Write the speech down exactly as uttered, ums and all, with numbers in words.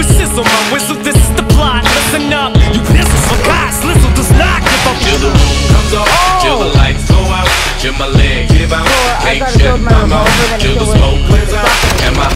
with sizzle, my whistle, this is the plot. Listen up, you pissle, some guys, Slizzle does not give up. Till the room comes off, till the lights go out, till my leg give out. Cool, I Ain't gotta shut build my my revolver, mouth, then till kill the